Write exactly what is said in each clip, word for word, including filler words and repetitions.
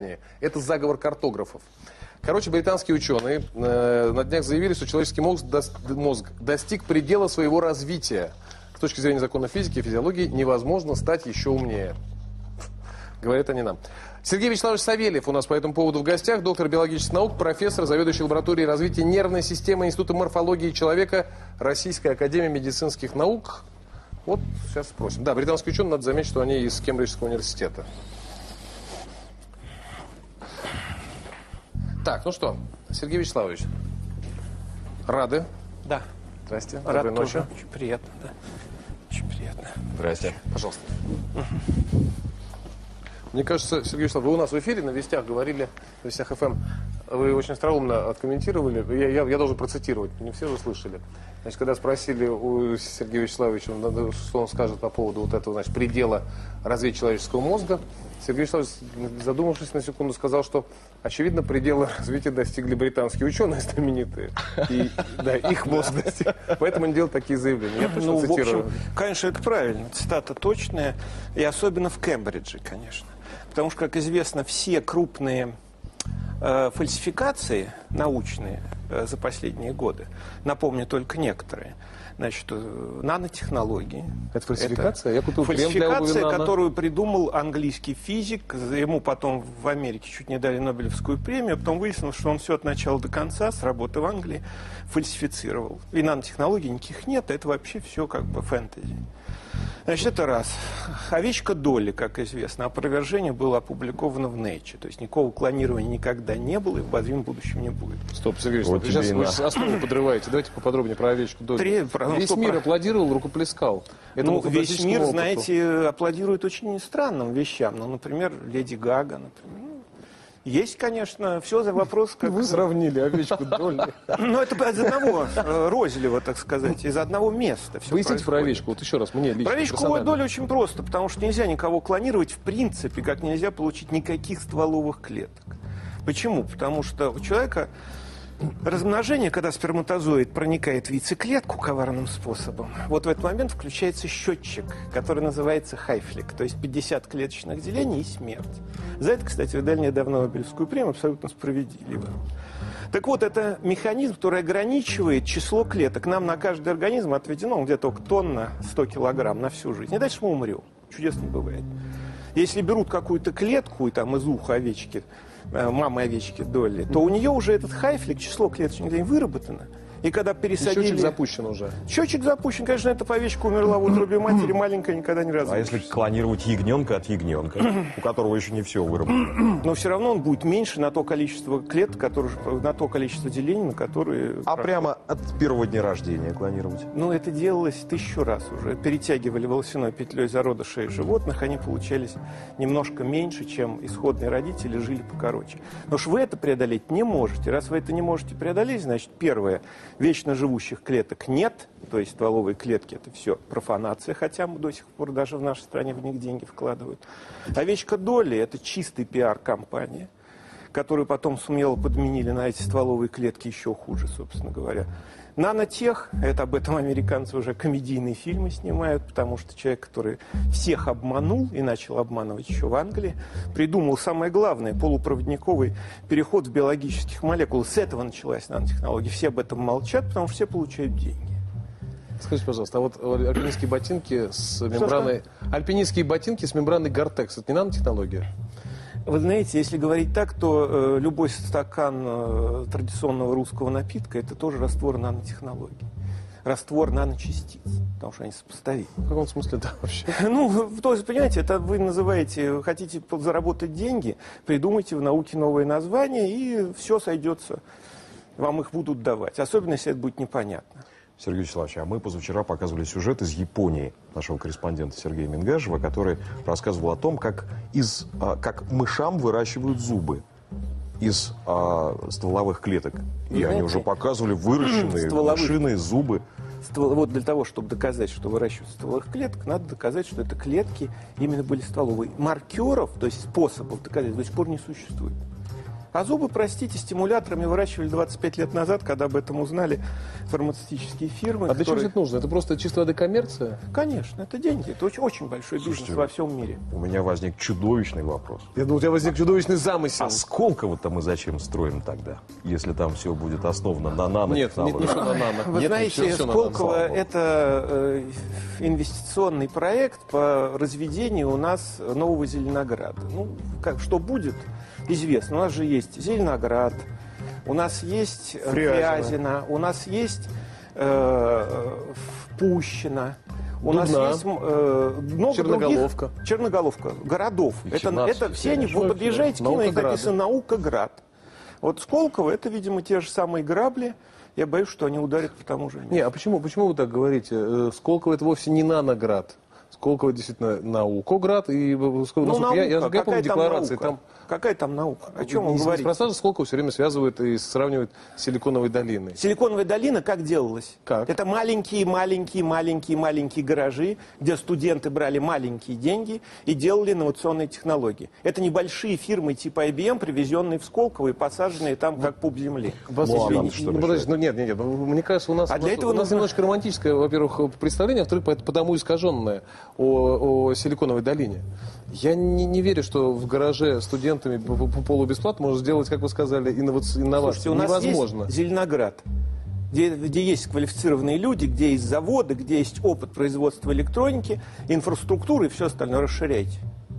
понятнее. Это заговор картографов. Короче, британские ученые э, на днях заявили, что человеческий мозг, дос, мозг достиг предела своего развития. С точки зрения закона физики и физиологии невозможно стать еще умнее. Говорят они нам. Сергей Вячеславович Савельев у нас по этому поводу в гостях. Доктор биологических наук, профессор, заведующий лабораторией развития нервной системы Института морфологии человека Российской академии медицинских наук. Вот сейчас спросим. Да, британские ученые, надо заметить, что они из Кембриджского университета. Так, ну что, Сергей Вячеславович, рады? Да. Здрасте. Рад Доброй ночи. тоже. Очень приятно, да. Очень приятно. Здрасте. Пожалуйста. Мне кажется, Сергей Вячеславович, вы у нас в эфире на Вестях говорили, на Вестях эф эм, вы очень остроумно откомментировали, я, я, я должен процитировать, не все же слышали. Значит, когда спросили у Сергея Вячеславовича, что он скажет по поводу вот этого, значит, предела развития человеческого мозга, Сергей Вячеславович, задумавшись на секунду, сказал, что, очевидно, предела развития достигли британские ученые знаменитые. И, да, их мозг достиг. Поэтому они делают такие заявления. Я точно ну, цитирую. в общем, конечно, это правильно. Цитата точная. И особенно в Кембридже, конечно. Потому что, как известно, все крупные э, фальсификации научные э, за последние годы, напомню только некоторые, значит, э, нанотехнологии. Это фальсификация? Я купил фальсификация, крем для которую придумал английский физик. Ему потом в Америке чуть не дали Нобелевскую премию. Потом выяснилось, что он все от начала до конца с работы в Англии фальсифицировал. И нанотехнологий никаких нет. Это вообще все как бы фэнтези. Значит, это раз. Овечка Долли, как известно, опровержение было опубликовано в Nature. То есть никакого клонирования никогда не было и в обозримом будущем не будет. Стоп, Сергей Вячеславович, вот сейчас вы сейчас основу подрываете. Давайте поподробнее про овечку Долли. Три, про, Весь ну, мир про... аплодировал, рукоплескал. Ну, весь мир, опыту. знаете, аплодирует очень странным вещам. Ну, например, Леди Гага, например. Есть, конечно, все за вопрос, как... Вы сравнили овечку Долли. Ну, это из одного розлива, так сказать, из одного места. Поясните про овечку, вот еще раз, мне лично. Про овечку Долли очень просто, потому что нельзя никого клонировать, в принципе, как нельзя получить никаких стволовых клеток. Почему? Потому что у человека размножение, когда сперматозоид проникает в яйцеклетку коварным способом, вот в этот момент включается счетчик, который называется хайфлик, то есть пятьдесят клеточных делений и смерть. За это, кстати, вы дали недавно Нобелевскую премию, абсолютно справедливо. Так вот, это механизм, который ограничивает число клеток. Нам на каждый организм отведено где-то тонна сто килограмм на всю жизнь. И дальше мы умрем. Чудесно бывает. Если берут какую-то клетку и там из уха овечки, мамы овечки Долли, то у нее уже этот хайфлик, число клеточных делений выработано. И когда пересадили... Счетчик запущен уже. Счетчик запущен. Конечно, эта овечка умерла в утробе матери, маленькая, никогда не разрушится. А если клонировать ягненка от ягненка, у которого еще не все выработано? Но все равно он будет меньше на то количество клеток, которые, на то количество делений, на которые... А прямо от первого дня рождения клонировать? Ну, это делалось тысячу раз уже. Перетягивали волосяной петлей зародышей животных, они получались немножко меньше, чем исходные родители, жили покороче. Но ж вы это преодолеть не можете. Раз вы это не можете преодолеть, значит, первое... Вечно живущих клеток нет, то есть стволовые клетки – это все профанация, хотя мы до сих пор даже в нашей стране в них деньги вкладывают. Овечка Долли – это чистый пиар-компания, которую потом смело подменили на эти стволовые клетки еще хуже, собственно говоря. Нанотех – это об этом американцы уже комедийные фильмы снимают, потому что человек, который всех обманул и начал обманывать еще в Англии, придумал самое главное – полупроводниковый переход в биологических молекул. С этого началась нанотехнология. Все об этом молчат, потому что все получают деньги. Скажите, пожалуйста, а вот альпинистские ботинки с мембраной... Альпинистские ботинки с мембраной Гортекс – это не нанотехнология? Вы знаете, если говорить так, то э, любой стакан э, традиционного русского напитка – это тоже раствор нанотехнологий. Раствор наночастиц, потому что они сопоставимы. В каком смысле, да, вообще? Ну, то есть, понимаете, это вы называете, хотите заработать деньги, придумайте в науке новые названия, и все сойдется, вам их будут давать. Особенно, если это будет непонятно. Сергей Вячеславович, а мы позавчера показывали сюжет из Японии нашего корреспондента Сергея Мингажева, который рассказывал о том, как, из, как мышам выращивают зубы из а, стволовых клеток. И Знаете, они уже показывали выращенные стволовых... мышиные зубы. Ствол... Вот для того, чтобы доказать, что выращивают стволовых клеток, надо доказать, что это клетки именно были стволовые. Маркеров, то есть способов доказать, до сих пор не существует. А зубы, простите, стимуляторами выращивали двадцать пять лет назад, когда об этом узнали фармацевтические фирмы. А для чего которые... же это нужно? Это просто чисто вода коммерция? Конечно, это деньги. Это очень, очень большой бизнес. Слушайте, во всем мире. У меня возник чудовищный вопрос. Я думал, у тебя возник чудовищный замысел. А Сколково-то мы зачем строим тогда, если там все будет основано на Нет, нанотехнологиях? нет, ничего на нано. Вы Нет, знаете, ничего, всё на Сколково нано. – это э, инвестиционный проект по разведению у нас нового Зеленограда. Ну, как, что будет, известно. У нас же есть Зеленоград, у нас есть э, Фрязино. Фрязино, у нас есть э, Пущино. У нас Дубна. есть э, много Черноголовка. других Черноголовка, городов. И Это, Чернавский, это все они, конечно. вы подъезжаете к ним, на них Наукограды. написано «Наукоград». Вот Сколково – это, видимо, те же самые грабли. Я боюсь, что они ударят по тому же месту. Не, а почему, почему вы так говорите? Э, Сколково это вовсе не наноград. Сколково действительно наукоград. И, э, Сколково, Ну, насколько я, я, наука. я помню Какая там декларации. наука? Там, Какая там наука? О чем не- вы говорите? Неспроста же Сколково все время связывают и сравнивают с Силиконовой долиной. Силиконовая долина как делалась? Как? Это маленькие, маленькие, маленькие, маленькие гаражи, где студенты брали маленькие деньги и делали инновационные технологии. Это небольшие фирмы типа ай би эм, привезенные в Сколково и посаженные там как пуп земли. Вас- Ну, а не- нам не- что ну, мешает? подождите, ну нет, нет, нет. ну, Мне кажется, у нас, А у для нас, этого у нас нужно- немножко романтическое, во-первых, представление, во-вторых, по- потому искаженное о, о Силиконовой долине. Я не, не верю, что в гараже студентами по, по- по полу бесплатно можно сделать, как вы сказали, инноваци- инновации. Слушайте, у нас Невозможно. есть Зеленоград, где, где есть квалифицированные люди, где есть заводы, где есть опыт производства электроники, инфраструктуры и все остальное. Расширяйте.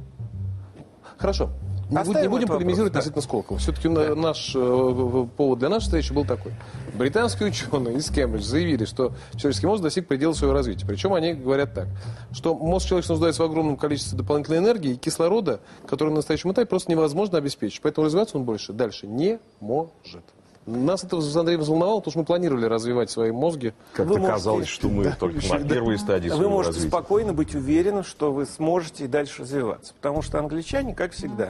Хорошо. Не, Оставим будем- не будем этот вопрос, полемизировать да. относительно Сколково. Все-таки наш э, повод для нашей встречи был такой. Британские ученые из Кембриджа заявили, что человеческий мозг достиг предела своего развития. Причем они говорят так, что мозг человека нуждается в огромном количестве дополнительной энергии и кислорода, который на настоящем этапе просто невозможно обеспечить. Поэтому развиваться он больше дальше не может. Нас это с Андреем взволновало, потому что мы планировали развивать свои мозги. Как-то Вы можете- казалось, что мы только на первой стадии Вы своего можете развития. спокойно быть уверены, что вы сможете и дальше развиваться. Потому что англичане, как всегда,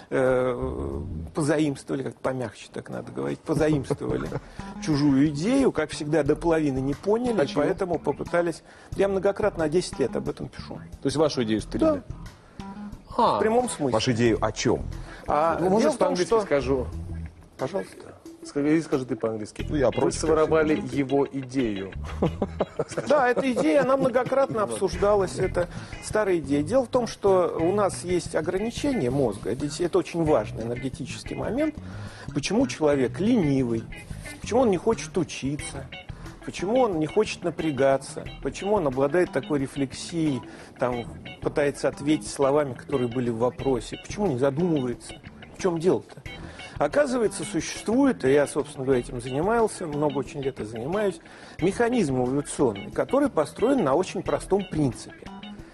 э, позаимствовали, как помягче так надо говорить, позаимствовали чужую идею, как всегда, до половины не поняли, А и чего? поэтому попытались... Я многократно на десять лет об этом пишу. То есть вашу идею стырили? А, В прямом смысле. Вашу идею о чем? А ну, дело может, в том, по-английски что... скажу. Пожалуйста. Скажи, скажи ты по-английски. Ну, я Вы против, своровали его идею. Да, эта идея, она многократно обсуждалась, это старая идея. Дело в том, что у нас есть ограничение мозга, это, это очень важный энергетический момент. Почему человек ленивый, почему он не хочет учиться, почему он не хочет напрягаться, почему он обладает такой рефлексией, там, пытается ответить словами, которые были в вопросе, почему не задумывается, в чем дело-то? Оказывается, существует, и я, собственно говоря, этим занимался, много очень лет и занимаюсь, механизм эволюционный, который построен на очень простом принципе,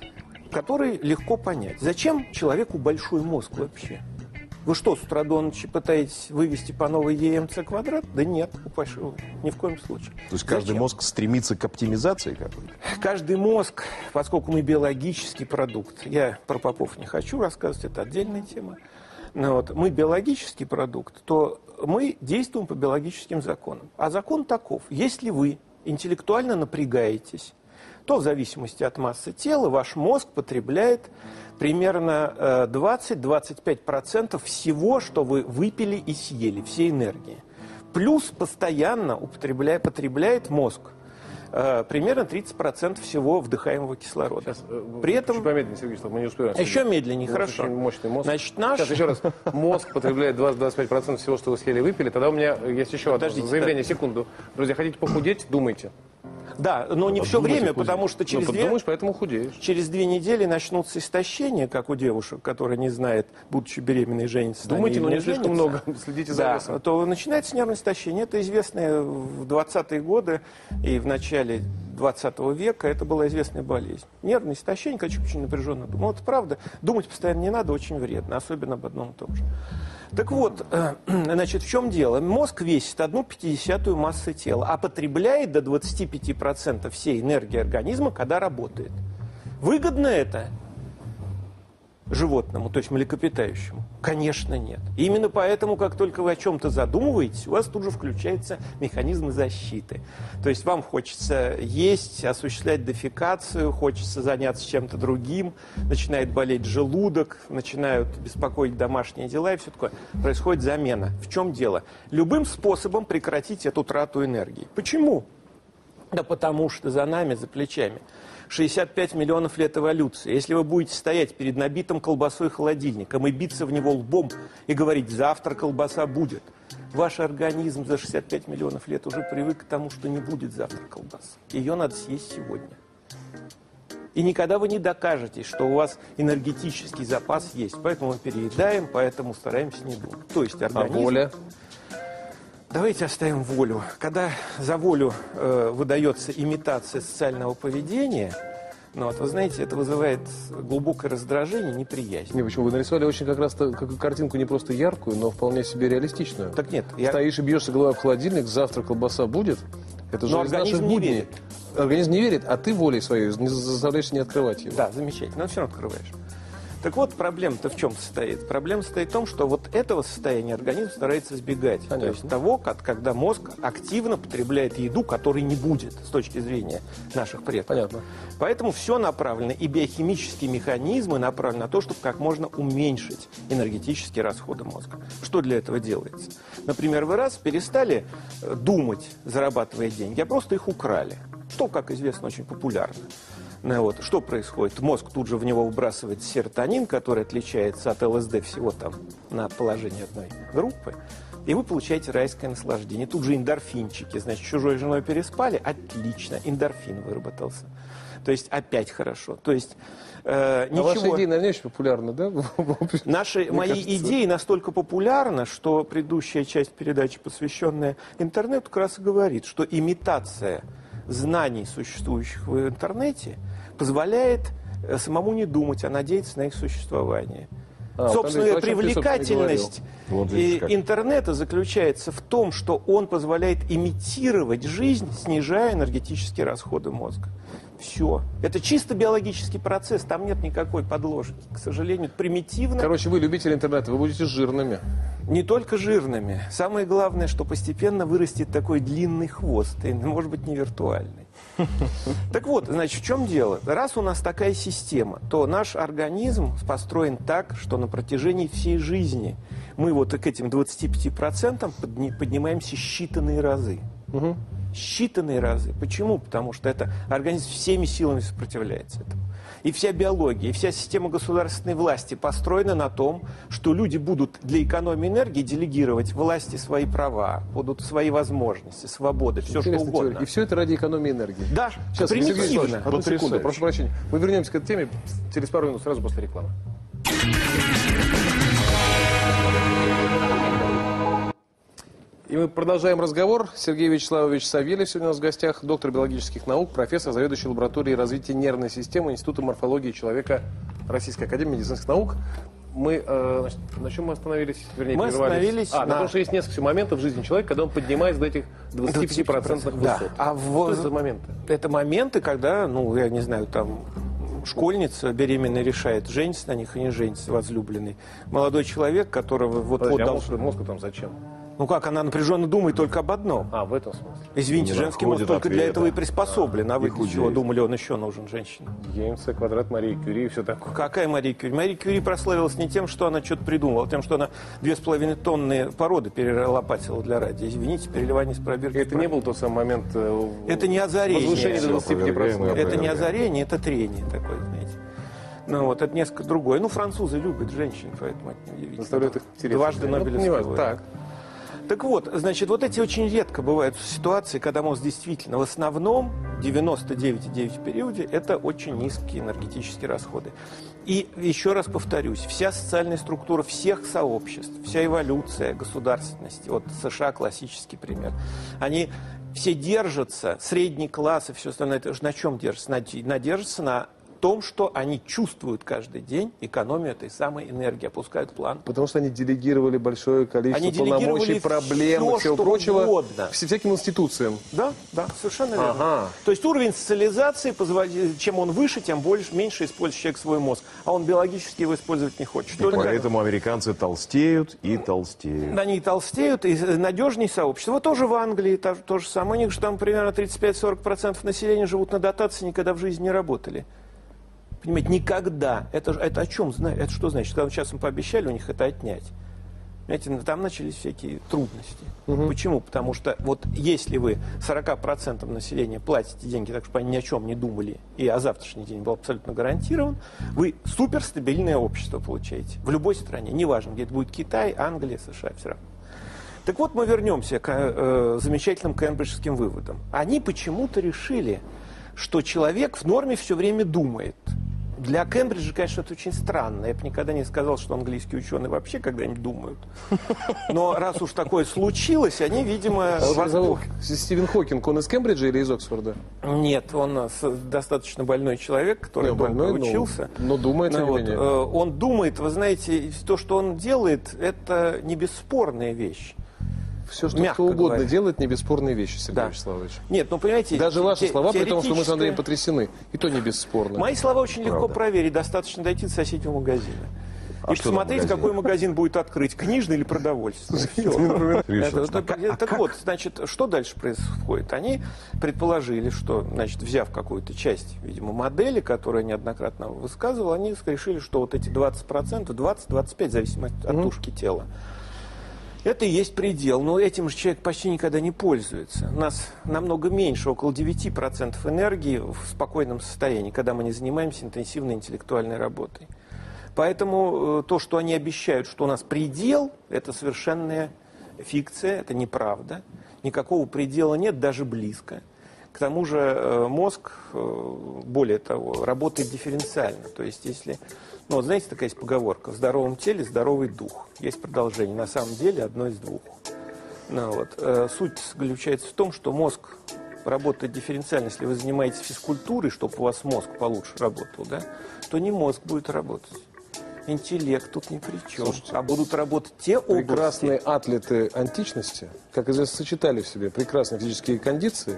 который легко понять. Зачем человеку большой мозг вообще? Вы что, с утра до ночи пытаетесь вывести по новой е эм цэ квадрат? Да нет, упаси, ни в коем случае. То есть каждый Зачем? мозг стремится к оптимизации какой-то? Каждый мозг, поскольку мы биологический продукт, я про попов не хочу рассказывать, это отдельная тема, но вот, мы биологический продукт, то мы действуем по биологическим законам. А закон таков, если вы интеллектуально напрягаетесь, то в зависимости от массы тела ваш мозг потребляет примерно двадцать-двадцать пять процентов всего, что вы выпили и съели, всей энергии. Плюс постоянно употребляет, потребляет мозг э, примерно тридцать процентов всего вдыхаемого кислорода. Сейчас, э, При этом... Чуть помедленнее, Сергей Вячеславович, мы не успеваем. Еще медленнее, У вас хорошо. очень мощный мозг. Значит, наш... Сейчас еще раз. Мозг потребляет двадцать-двадцать пять процентов всего, что вы съели и выпили. Тогда у меня есть еще одно Подождите, заявление. да. Секунду. Друзья, хотите похудеть? Думайте. Да, но не все Подумайте, время, худеть. потому что через ну, две... подумаешь, поэтому худеешь. Через две недели начнутся истощения, как у девушек, которые не знают, будучи беременной, женятся. Думайте, они но или не слишком женятся. много. Следите за Да, весом. то начинается нервное истощение. Это известное в двадцатые годы и в начале двадцатого века. Это была известная болезнь. Нервное истощение, когда человек очень напряженно думает. Ну, это правда. Думать постоянно не надо, очень вредно, особенно об одном и том же. Так вот, э, значит, в чем дело? Мозг весит одну пятидесятую массы тела, а потребляет до двадцати пяти процентов всей энергии организма, когда работает. Выгодно это? животному, то есть млекопитающему? Конечно, нет. И именно поэтому, как только вы о чем-то задумываетесь, у вас тут же включается механизм защиты. То есть вам хочется есть, осуществлять дефекацию, хочется заняться чем-то другим, начинает болеть желудок, начинают беспокоить домашние дела и все такое. Происходит замена. В чем дело? Любым способом прекратить эту трату энергии. Почему? Да потому что за нами, за плечами шестьдесят пять миллионов лет эволюции. Если вы будете стоять перед набитым колбасой холодильником и биться в него лбом и говорить «завтра колбаса будет», ваш организм за шестьдесят пять миллионов лет уже привык к тому, что не будет завтра колбасы. Ее надо съесть сегодня. И никогда вы не докажете, что у вас энергетический запас есть. Поэтому мы переедаем, поэтому стараемся не думать. То есть организм... А воля? Давайте оставим волю. Когда за волю э, выдается имитация социального поведения, ну, вот, вы знаете, это вызывает глубокое раздражение, неприязнь. Не, почему? Вы нарисовали очень как раз как картинку не просто яркую, но вполне себе реалистичную. Так нет. Я... Стоишь и бьешься головой в холодильник, завтра колбаса будет. Это же но из организм наших не будней. верит. Организм не верит, а ты волей своей не заставляешься не открывать его. Да, замечательно, но все равно открываешь. Так вот, проблема-то в чем состоит? Проблема состоит в том, что вот этого состояния организм старается избегать. Понятно. То есть того, как, когда мозг активно потребляет еду, которой не будет с точки зрения наших предков. Понятно. Поэтому все направлено, и биохимические механизмы направлены на то, чтобы как можно уменьшить энергетические расходы мозга. Что для этого делается? Например, вы раз перестали думать, зарабатывая деньги, а просто их украли. Что, как известно, очень популярно. Ну, вот, что происходит? Мозг тут же в него выбрасывает серотонин, который отличается от ЛСД всего там на положение одной группы, и вы получаете райское наслаждение. Тут же эндорфинчики, значит, чужой женой переспали, отлично, эндорфин выработался. То есть опять хорошо. То есть э, ничего... А ваши идеи, наверное, очень популярны, да? Наши, мои кажется... идеи настолько популярны, что предыдущая часть передачи, посвященная интернету, как раз и говорит, что имитация знаний, существующих в интернете, позволяет самому не думать, а надеяться на их существование. А, Собственная вот привлекательность вот и интернета заключается в том, что он позволяет имитировать жизнь, снижая энергетические расходы мозга. Все. Это чисто биологический процесс, там нет никакой подложки. К сожалению, примитивно. Короче, вы любители интернета, вы будете жирными. Не только жирными. Самое главное, что постепенно вырастет такой длинный хвост, и, может быть, не виртуальный. Так вот, значит, в чем дело? Раз у нас такая система, то наш организм построен так, что на протяжении всей жизни мы вот к этим двадцати пяти процентам поднимаемся считанные разы. Угу. Считанные разы. Почему? Потому что это организм всеми силами сопротивляется этому. И вся биология, и вся система государственной власти построена на том, что люди будут для экономии энергии делегировать власти свои права, будут свои возможности, свободы, все что угодно. Теория. И все это ради экономии энергии. Да, сейчас, примитивно. Одну секунду, прошу прощения. Мы вернемся к этой теме через пару минут, сразу после рекламы. И мы продолжаем разговор. Сергей Вячеславович Савельев сегодня у нас в гостях, доктор биологических наук, профессор, заведующий лабораторией развития нервной системы Института морфологии человека Российской академии медицинских наук. Мы, э, значит, на чем мы остановились? Вернее, мы остановились а, на... на том, что есть несколько моментов в жизни человека, когда он поднимается до этих двадцати пяти процентов высот. Да. А в... Что это за моменты? Это моменты, когда, ну, я не знаю, там... Школьница беременная решает, женится на них и не женится, возлюбленный. Молодой человек, которого вот-вот... Подожди, а должен... мозг, мозг там зачем? Ну как, она напряженно думает только об одном. А, в этом смысле. Извините, не женский мозг только ответа. для этого и приспособлен. А вы для чего худеет. думали, он еще нужен женщине? ЕМЦ, квадрат, Мария Кюри и все такое. Какая Мария Кюри? Мария Кюри прославилась не тем, что она что-то придумала, а тем, что она две с половиной тонны породы перелопатила для радио. Извините, переливание с пробирки. Это не был тот самый момент э, это не озарение. возвышения до двадцати пяти процентов. Это не озарение, это трение такое, знаете. Ну вот, это несколько другое. Ну, французы любят женщин, поэтому это неудивительно. Заставляют их интересно. Дважды Ну, Нобелевскую. так. Так вот, значит, вот эти очень редко бывают ситуации, когда мозг действительно в основном девяносто девять целых девять десятых периоде это очень низкие энергетические расходы. И еще раз повторюсь, вся социальная структура всех сообществ, вся эволюция государственности, вот США классический пример, они все держатся, средний класс и все остальное, это же на чем держатся? На, на, держатся на том, что они чувствуют каждый день экономию этой самой энергии, опускают план. Потому что они делегировали большое количество Они полномочий, проблем все, и всего что прочего угодно. всяким институциям. Да, да, совершенно верно. Ага. То есть уровень социализации, позволяет, чем он выше, тем больше, меньше использует человек свой мозг. А он биологически его использовать не хочет. И поэтому американцы толстеют и толстеют. Они и толстеют, и надежнее сообщество. Вот тоже в Англии то, то же самое. У них же там примерно тридцать пять — сорок процентов населения живут на дотации, никогда в жизни не работали. Понимаете, никогда. Это, это о чем? Это что значит? Когда сейчас им пообещали у них это отнять. Понимаете, там начались всякие трудности. Угу. Почему? Потому что вот если вы сорока процентам населения платите деньги, так чтобы они ни о чем не думали, и о завтрашний день был абсолютно гарантирован, вы суперстабильное общество получаете. В любой стране. Неважно, где это будет Китай, Англия, США, все равно. Так вот, мы вернемся к э, замечательным кембриджским выводам. Они почему-то решили, что человек в норме все время думает. Для Кембриджа, конечно, это очень странно. Я бы никогда не сказал, что английские ученые вообще когда-нибудь думают. Но раз уж такое случилось, они, видимо... Стивен Хокинг, он из Кембриджа или из Оксфорда? Нет, он достаточно больной человек, который долго учился. Но думает, ну, вот, он думает, вы знаете, то, что он делает, это не бесспорная вещь. Все, что кто угодно говоря. делает, не бесспорные вещи, Сергей да. Вячеславович. Нет, ну понимаете... Даже ваши слова, при том, что мы с Андреем потрясены, и то не бесспорно. Мои слова очень Правда. легко проверить, достаточно дойти до соседнего магазина. А и посмотреть, магазин? какой магазин будет открыть, книжный или продовольственный. Так вот, значит, что дальше происходит? Они предположили, что, значит, взяв какую-то часть, видимо, модели, которую я неоднократно высказывал, они решили, что вот эти двадцать процентов, двадцать-двадцать пять, в зависимости от тушки тела, это и есть предел, но этим же человек почти никогда не пользуется. У нас намного меньше, около девяти процентов энергии в спокойном состоянии, когда мы не занимаемся интенсивной интеллектуальной работой. Поэтому то, что они обещают, что у нас предел, это совершенная фикция, это неправда. Никакого предела нет, даже близко. К тому же мозг, более того, работает дифференциально. То есть, если... Ну, вот знаете, такая есть поговорка: в здоровом теле здоровый дух. Есть продолжение. На самом деле одно из двух. Ну, вот. э, суть заключается в том, что мозг работает дифференциально. Если вы занимаетесь физкультурой, чтобы у вас мозг получше работал, да, то не мозг будет работать. Интеллект тут ни при чем. Слушайте, а будут работать те области... Прекрасные атлеты античности, как известно, сочетали в себе прекрасные физические кондиции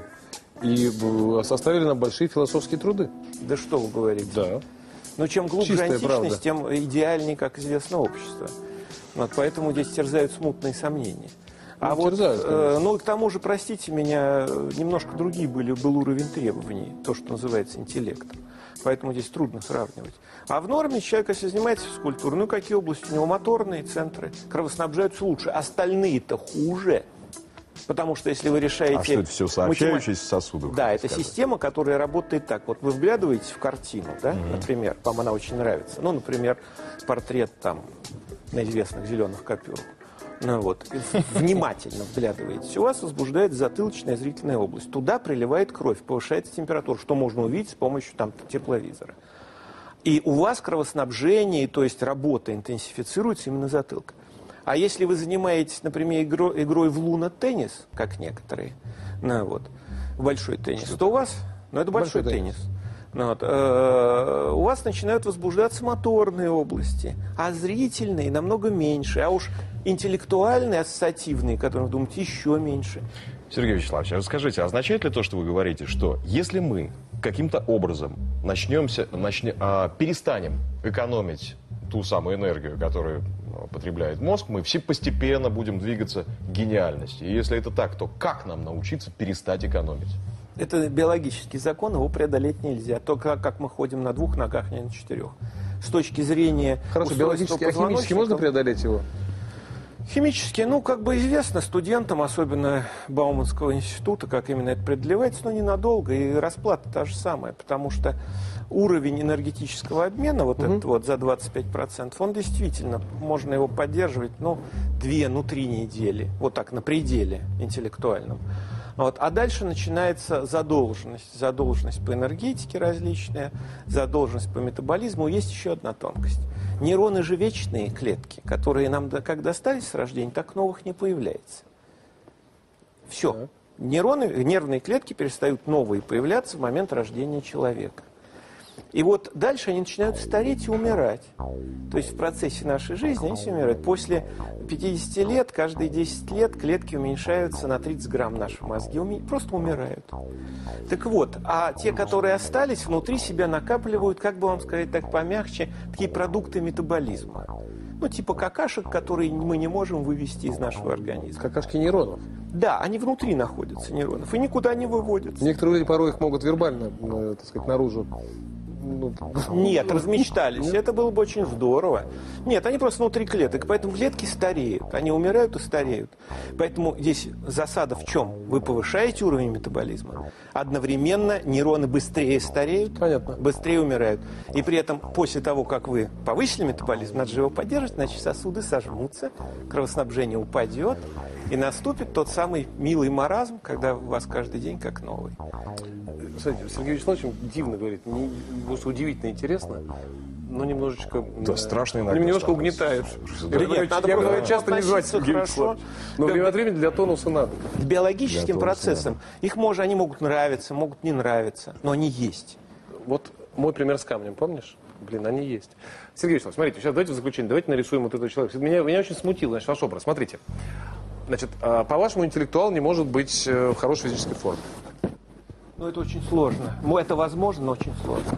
и составили нам большие философские труды. Да что вы говорите? Да. Но чем глубже Чистая античность, правда. тем идеальнее, как известно, общество. Вот поэтому здесь терзают смутные сомнения. А ну, вот, терзают, э, ну, к тому же, простите меня, немножко другие были, был уровень требований, то, что называется интеллектом. Поэтому здесь трудно сравнивать. А в норме человек, если занимается физкультурой, ну, какие области у него? Моторные центры кровоснабжаются лучше. Остальные-то хуже. Потому что если вы решаете... А что это все сообщающиеся сосудов? Да, это сказать. Система, которая работает так. Вот вы вглядываетесь в картину, да, mm-hmm. например, вам она очень нравится. Ну, например, портрет там на известных зеленых купюрах. Ну, вот, внимательно вглядываетесь. У вас возбуждается затылочная зрительная область. Туда приливает кровь, повышается температура, что можно увидеть с помощью там тепловизора. И у вас кровоснабжение, то есть работа интенсифицируется именно затылка. А если вы занимаетесь, например, игрой, игрой в луна-теннис, как некоторые, ну, вот, большой теннис, то у вас, ну это большой, большой теннис, теннис. Ну, вот, э, у вас начинают возбуждаться моторные области, а зрительные намного меньше, а уж интеллектуальные, ассоциативные, которые вы думаете, еще меньше. Сергей Вячеславович, расскажите, означает ли то, что вы говорите, что если мы каким-то образом начнемся, начнем, а, перестанем экономить ту самую энергию, которую потребляет мозг, мы все постепенно будем двигаться к гениальности. И если это так, то как нам научиться перестать экономить? Это биологический закон, его преодолеть нельзя. Только как мы ходим на двух ногах, не на четырех. С точки зрения... Хорошо, биологически, а химически можно преодолеть его? Химически, ну, как бы известно студентам, особенно Бауманского института, как именно это преодолевается, но ненадолго, и расплата та же самая, потому что уровень энергетического обмена, вот угу. этот вот за двадцать пять процентов, он действительно, можно его поддерживать, ну, две, ну, три недели, вот так, на пределе интеллектуальном. Вот. А дальше начинается задолженность. Задолженность по энергетике различная, задолженность по метаболизму. Есть еще одна тонкость. Нейроны же вечные клетки, которые нам как достались с рождения, так новых не появляется. Все. Да. Нейроны, нервные клетки перестают новые появляться в момент рождения человека. И вот дальше они начинают стареть и умирать. То есть в процессе нашей жизни они все умирают. После пятидесяти лет, каждые десять лет клетки уменьшаются на тридцать грамм, наши мозги уме- просто умирают. Так вот, а те, которые остались, внутри себя накапливают, как бы вам сказать так помягче, такие продукты метаболизма. Ну, типа какашек, которые мы не можем вывести из нашего организма. Какашки нейронов. Да, они внутри находятся, нейронов, и никуда не выводятся. Некоторые люди порой их могут вербально, э, так сказать, наружу. Ну, Нет, размечтались. Это было бы очень здорово. Нет, они просто внутри клеток, поэтому клетки стареют. Они умирают и стареют. Поэтому здесь засада в чем? Вы повышаете уровень метаболизма, одновременно нейроны быстрее стареют, Понятно. быстрее умирают. И при этом после того, как вы повысили метаболизм, надо же его поддерживать, значит сосуды сожмутся, кровоснабжение упадет, и наступит тот самый милый маразм, когда у вас каждый день как новый. Кстати, Сергей Вячеславович дивно говорит, не, просто удивительно интересно, но немножечко... Да, страшно иногда Немножко становится. угнетает. Да. Я, Нет, надо я просто говорю, часто не звать относиться Сергея хорошо. Вячеславовича. Но Как время бы- от времени для тонуса надо. К биологическим Для того, процессам их можно, они могут нравиться, могут не нравиться, но они есть. Вот мой пример с камнем, помнишь? Блин, они есть. Сергей Вячеславович, смотрите, сейчас давайте в заключение, давайте нарисуем вот этого человека. Меня, меня очень смутил, значит, ваш образ. Смотрите. Значит, а, по-вашему, интеллектуал не может быть э, в хорошей физической форме. Ну, это очень сложно. Ну, это возможно, но очень сложно.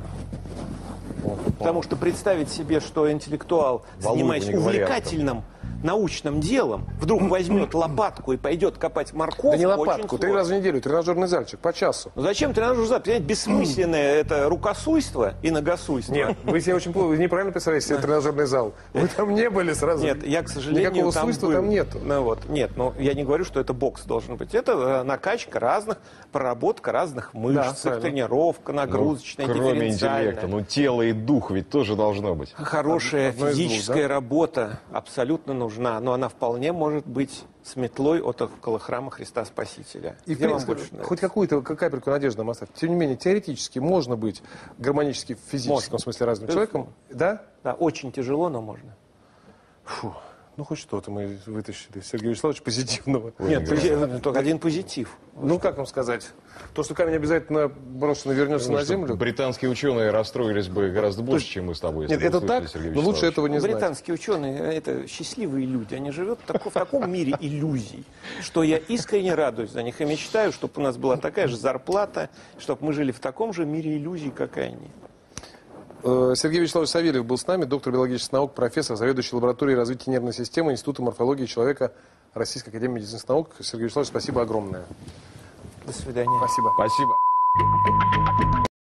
Потому что представить себе, что интеллектуал, Валуева занимаясь не говорят. увлекательным научным делом, вдруг возьмет лопатку и пойдет копать морковку, Да не очень лопатку, три сложно. раза в неделю, тренажерный зальчик, по часу. Ну зачем тренажер зал? Понимаете, бессмысленное это рукосуйство и ногосуйство. Нет, вы себе очень плохо, вы неправильно представляете себе тренажерный зал. Вы там не были сразу. Нет, я, к сожалению, Никакого там суйства был. там нету. Ну, вот, нет, но я не говорю, что это бокс должен быть. Это э, накачка разных, проработка разных мышц, правильно. тренировка нагрузочная, Ну, кроме дифференциальная. интеллекта, ну тело и дух ведь тоже должно быть. Хорошая Одно из двух, физическая да? работа абсолютно нужна, но она вполне может быть с метлой от около храма Христа Спасителя. И, в Где вам принципе, больше нравится? хоть какую-то капельку надежды нам оставить. Тем не менее, теоретически можно быть гармонически в физическом Можно. смысле разным Безусловно. человеком. Да? Да, очень тяжело, но можно. Фу. Ну, хоть что-то мы вытащили из Сергея Вячеславовича позитивного. Нет, пози- только один позитив. Ну, как вам сказать? То, что камень обязательно брошенно вернется Ну, на что, землю. британские ученые расстроились бы гораздо больше, чем мы с тобой. если Нет, бы это услышали так, Сергея но лучше Вячеславовича. этого не знать. Британские ученые – это счастливые люди. Они живут в, тако- в таком мире иллюзий, что я искренне радуюсь за них и мечтаю, чтобы у нас была такая же зарплата, чтобы мы жили в таком же мире иллюзий, как и они. Э, Сергей Вячеславович Савельев был с нами, доктор биологических наук, профессор, заведующий лабораторией развития нервной системы Института морфологии человека Российской академии медицинских наук. Сергей Вячеславович, спасибо огромное. До свидания. Спасибо. Спасибо.